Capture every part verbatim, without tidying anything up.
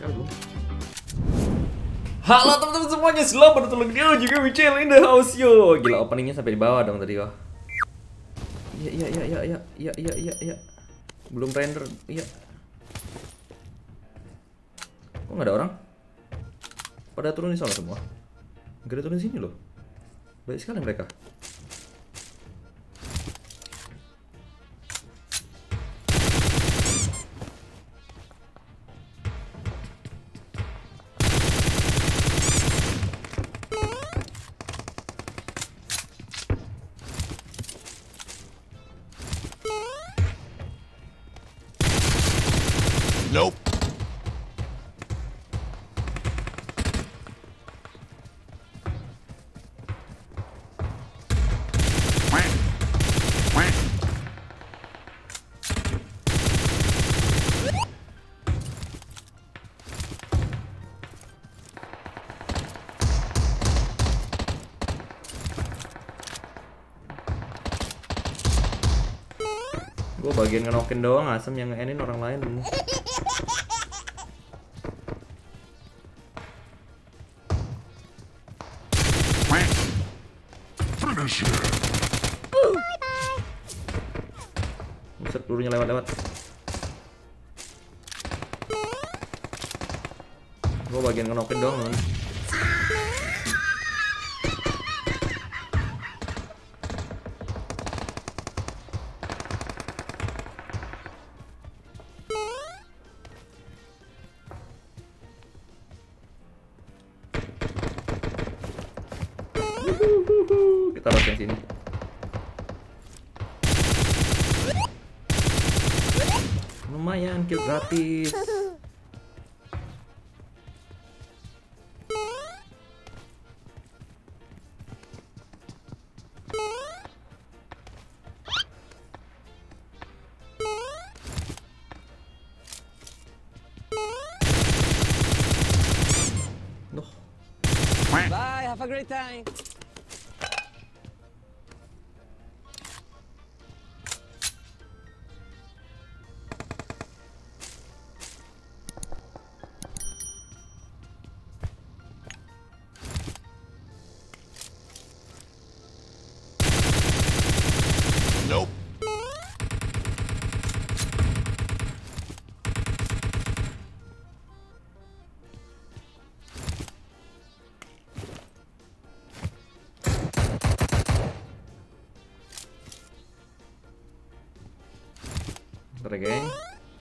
Halo teman-teman semuanya, selamat datang lagi di juga Michel in the house yo. Gila, openingnya sampai di bawah dong tadi kok. Iya iya iya iya iya iya iya iya iya. Belum render, iya. Kok nggak ada orang? Pada turun di sana semua. Gak ada turun di sini loh. Baik sekali mereka. Nope. Gue bagian ngenokin doang, asem yang nge-enin orang lain. Buset, pelurunya lewat-lewat. Gue bagian ngenokin doang man. Kita harus yang sini. Lumayan kill gratis. Loh. Bye, have a great time. Nope. Bentar ya geng.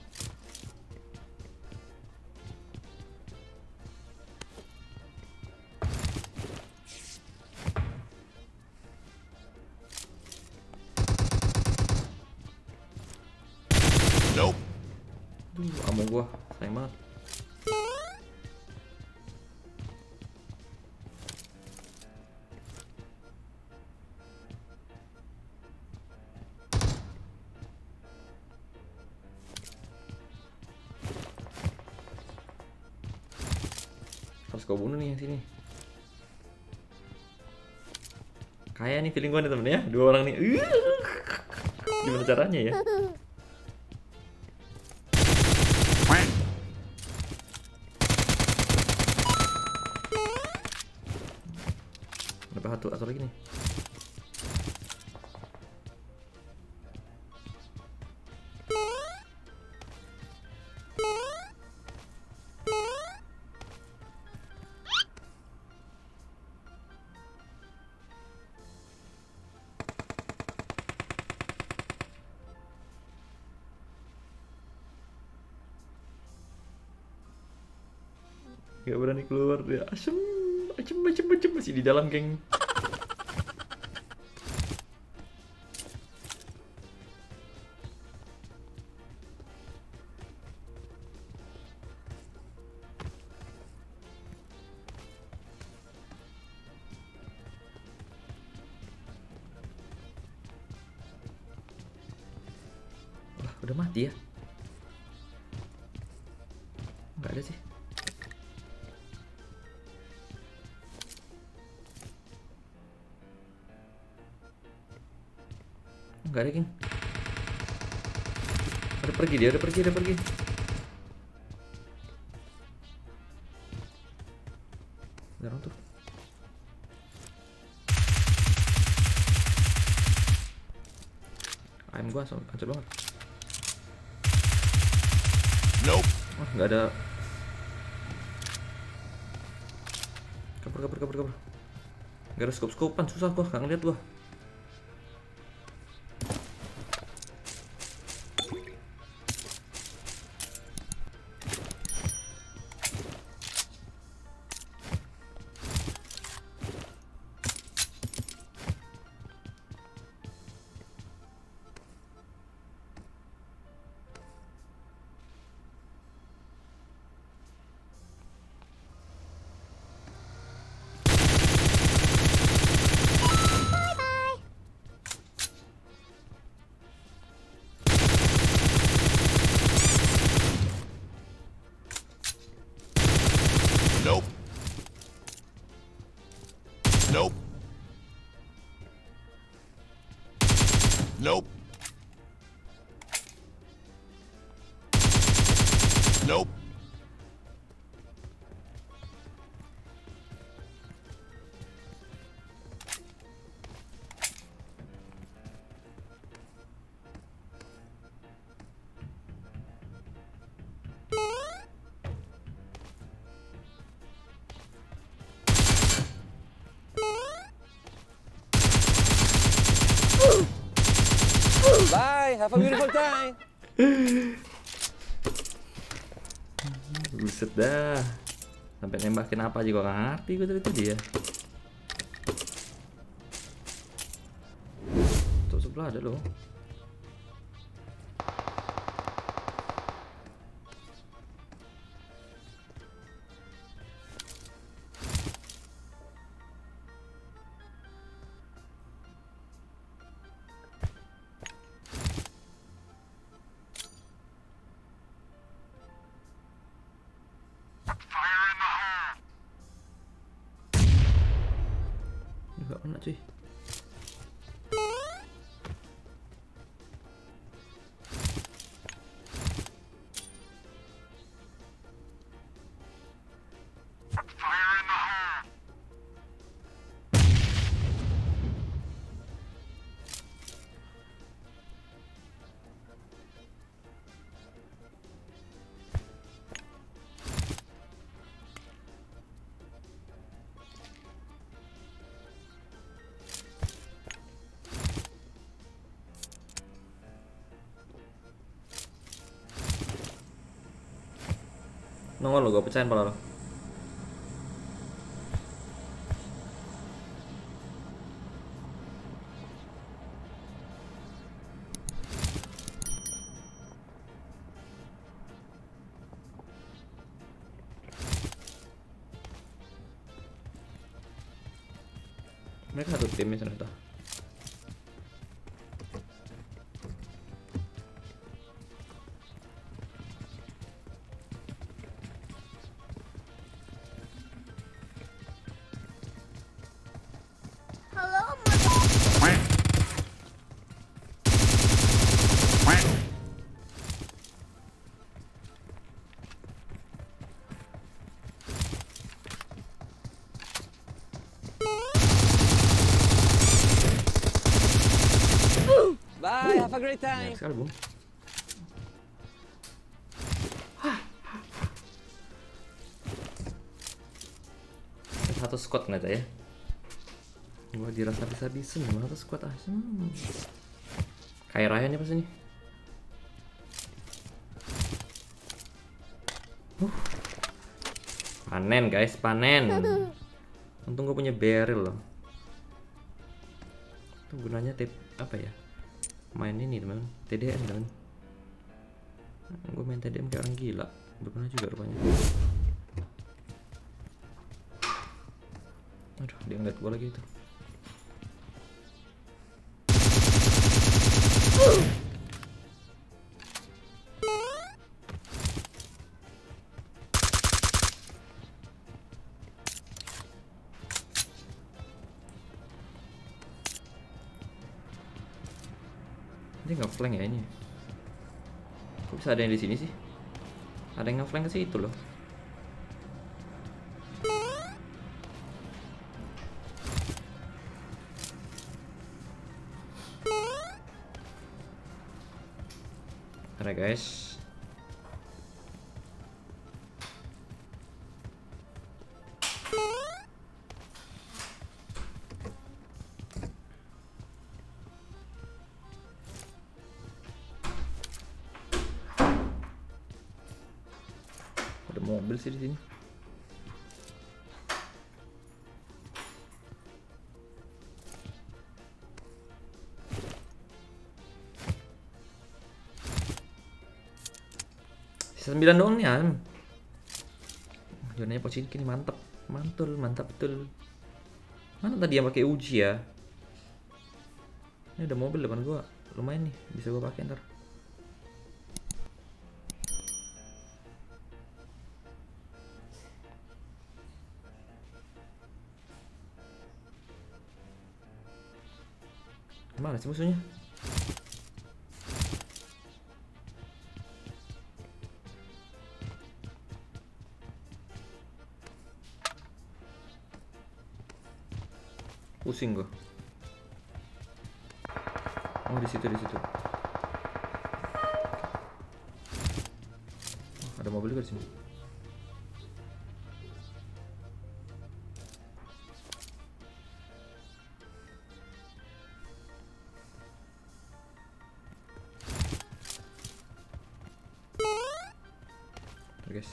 Nope. Duh, ammo gua sayang banget. Harus gua bunuh nih yang sini. Kayak nih feeling gua nih temen ya, dua orang nih. Gimana caranya ya? Berapa satu atau lagi nih? Gak berani keluar dia. Asem, asem, asem, asem, masih di dalam geng. Wah, udah mati ya? Nggak ada sih. Nggak ada, geng. Udah pergi dia, udah pergi, udah pergi. Ada orang tuh. Aim gua so, hancur banget. Nope. Wah, nggak ada. Kabur, kabur, kabur, kabur. Nggak ada scope-scopean, susah gua, nggak ngeliat gua. Nope. Nope. Nope. Nope. Bye, have a beautiful time. Buset dah. Sampai nembakin apa juga gak ngerti gue dari tadi ya. Tuh sebelah ada loh. Gak kena cuy. Nongol lo, gue pecahin pala lo. Mereka satu timnya ternyata. Bye, have a great time. Banyak sekali bung. Satu squad nggak ada ya? Gua dirasa bisa-bisa gimana satu squad ah. Hmm. Kayak Ryan ya pas ini. Uh. Panen guys, panen. Untung gue punya barrel loh. Itu gunanya tip apa ya? Main ini teman, T D M teman. Nah, gue main T D M kayak orang gila. Udah pernah juga rupanya. Aduh, dia ngeliat gue lagi itu. Dia nggak flank ya ini. Kok bisa ada yang di sini sih? Ada yang nge-flank ke situ loh. Bentar ya guys. Ada mobil sih di sini. Sisa sembilan doang nih Am. Zonanya Pochinki nih mantap, mantul, mantap betul. Mana tadi yang pakai uji ya? Ini ada mobil depan gua, lumayan nih, bisa gua pakai ntar. Mana sih musuhnya? Pusing gua. Oh di situ di situ. Oh, ada mobil juga di sini. Oke, guys.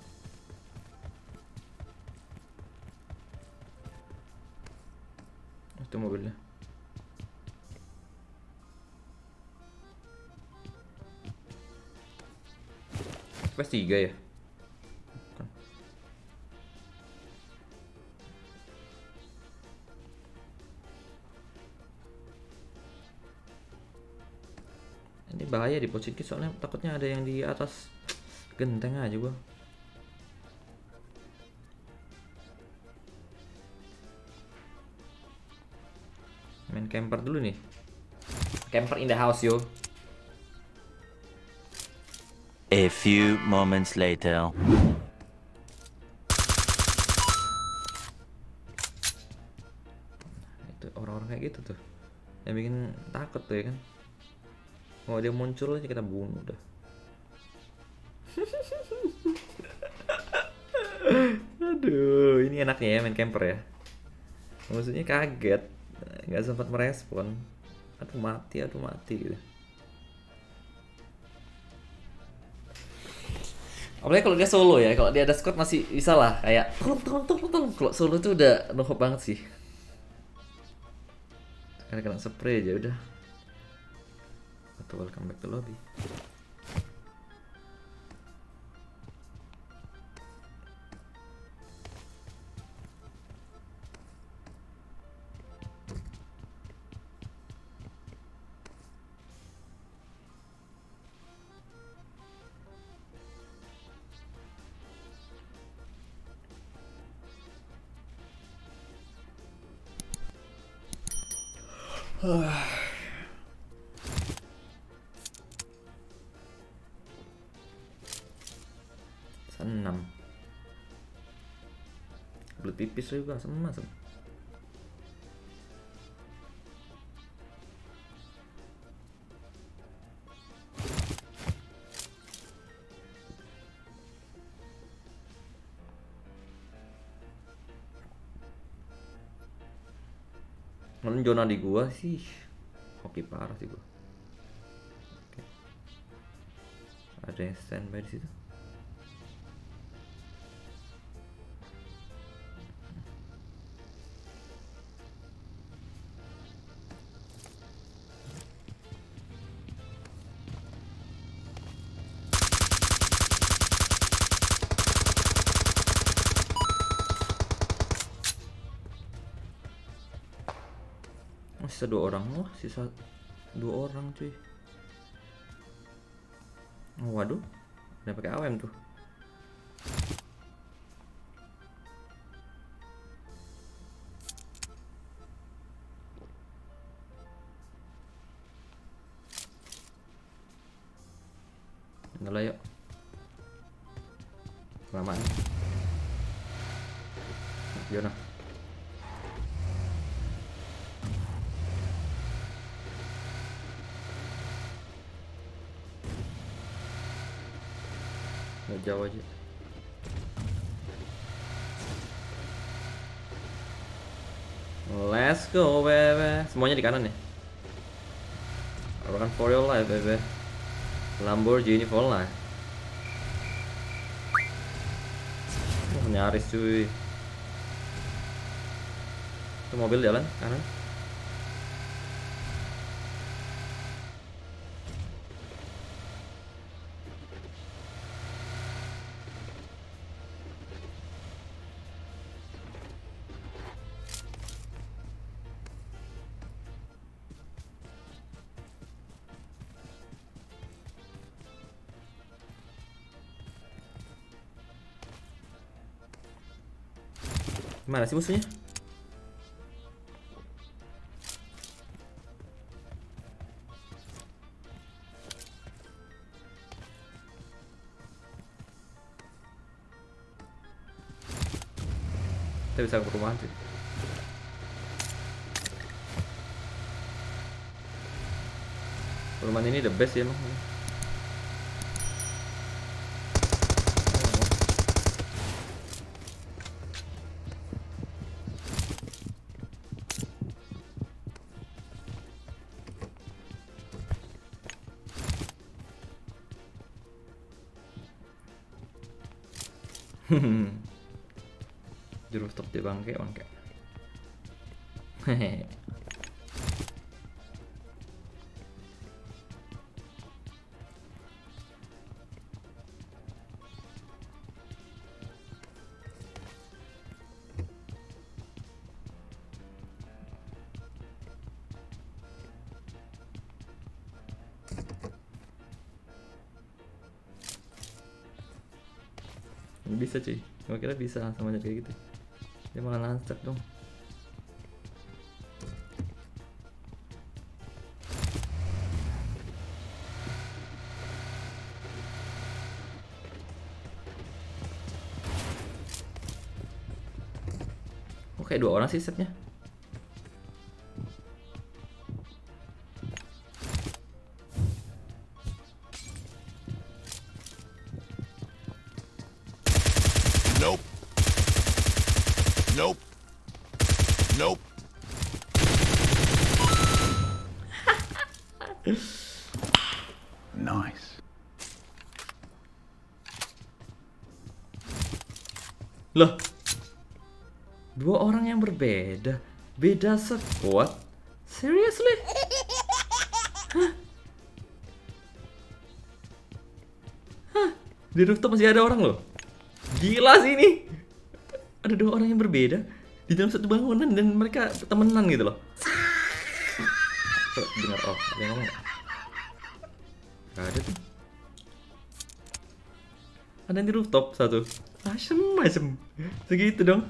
Itu mobilnya. P S tiga ya? Bukan. Ini bahaya di Pochinki soalnya takutnya ada yang di atas genteng aja gua. Main camper dulu nih. Camper in the house yo. A few moments later. Itu orang-orang kayak gitu tuh yang bikin takut tuh ya kan. Mau dia muncul aja kita bunuh udah. Aduh, ini enaknya ya main camper ya. Maksudnya kaget, nggak sempat merespon. Aduh mati, aduh mati gitu. Apalagi kalau dia solo ya, kalau dia ada squad masih bisa lah kayak tolong tolong tolong tolong. Kalau solo tuh udah no hope banget sih. Karena kena spray aja udah. Atau welcome back to lobby. Senam. Belut pipis juga sama sama. Nonton zona di gua sih hoki parah sih gua. Oke. Ada yang standby di situ. Oh, sisa dua orang, wah sisa dua orang cuy. Oh, waduh, udah pakai A W M tuh. Enggak lah yuk. Kelamaan. Yona. Nggak jauh aja. Let's go, baby. Semuanya di kanan ya. Run for your life, baby. Lamborghini for life. Oh, nyaris cuy. Itu mobil jalan kanan. Mana sih musuhnya? Kita bisa ke perumahan sih. Perumahan ini the best ya emang. Di rooftop dia bangke bangke. Hehehe. Bisa cuy, gue kira bisa sama aja kayak gitu. Dia malah lancet dong. Oh kayak dua orang sih setnya. Nope. Nope. Nope. Nice. Loh, dua orang yang berbeda, beda squad. Seriously? Hah? Hah? Di rooftop masih ada orang loh. Gila sih ini. Ada dua orang yang berbeda di dalam satu bangunan dan mereka temenan gitu loh. Tuh, dengar oh, ada yang ngomong. Gak ada tuh. Ada yang di rooftop satu. Asem, asem. Segitu dong.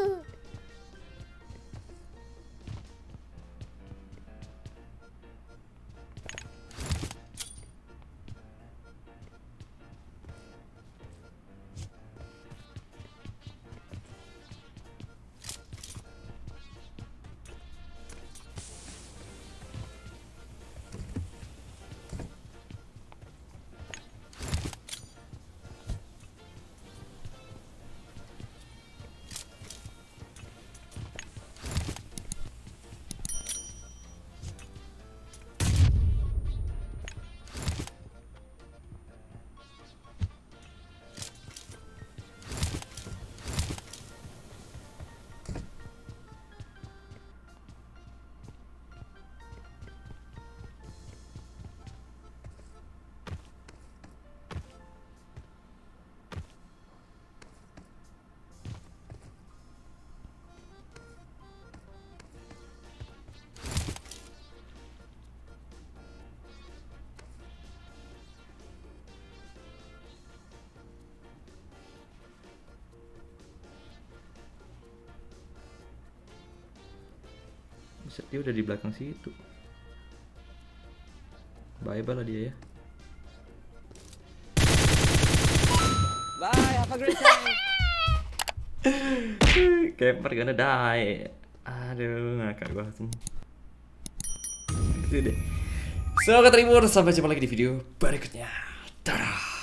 Buset, dia udah di belakang situ. Bye-bye lah dia ya. Bye, have a great time. Camper gonna die. Aduh, ngakak gua langsung. Gitu deh. So, kata Tribur, sampai jumpa lagi di video berikutnya. Dadah.